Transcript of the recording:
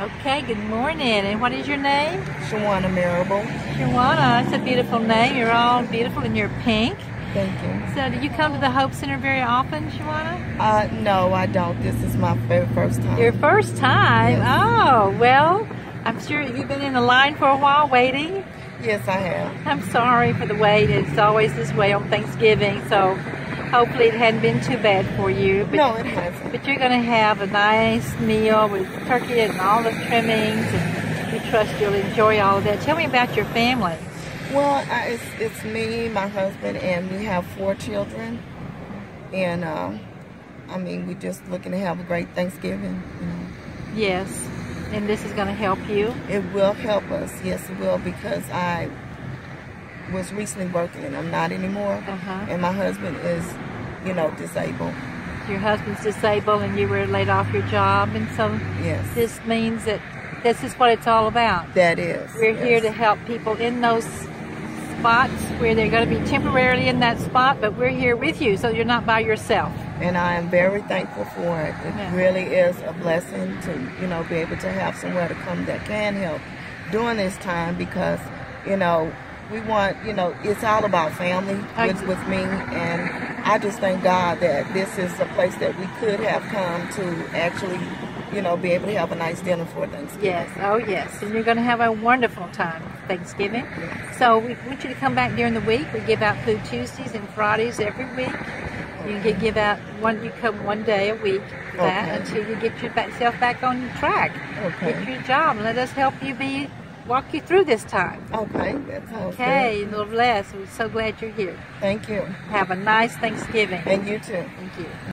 Okay, good morning. And what is your name? Shawana Marable. Shawana, it's a beautiful name. You're all beautiful and you're pink. Thank you. So, do you come to the Hope Center very often, Shawana? No, I don't. This is my very first time. Your first time? Yes. Oh, well, I'm sure you've been in the line for a while waiting. Yes, I have. I'm sorry for the wait. It's always this way on Thanksgiving, so hopefully it hadn't been too bad for you. But, no, it hasn't. But you're going to have a nice meal with turkey and all the trimmings, and we trust you'll enjoy all of that. Tell me about your family. Well, it's me, my husband, and we have 4 children. And, I mean, we're just looking to have a great Thanksgiving. You know. Yes. And this is going to help you? It will help us. Yes, it will, because I was recently working and I'm not anymore. And my husband is, disabled. Your husband's disabled and you were laid off your job, and so yes, this means that this is what it's all about. That is. We're here to help people in those spots where they're going to be temporarily in that spot, but we're here with you, so you're not by yourself. And I am very thankful for it. It really is a blessing to, be able to have somewhere to come that can help during this time, because, we want, it's all about family with me, and I just thank God that this is a place that we could have come to actually, be able to have a nice dinner for Thanksgiving. Yes, oh yes, and you're going to have a wonderful time Thanksgiving. Yes. So we want you to come back during the week. We give out food Tuesdays and Fridays every week. You can give out you come one day a week for that until you get yourself back on track. Get your job and let us help you walk you through this time. Okay, that sounds good. Okay, Lord bless. We're so glad you're here. Thank you. Have a nice Thanksgiving. And you too. Thank you.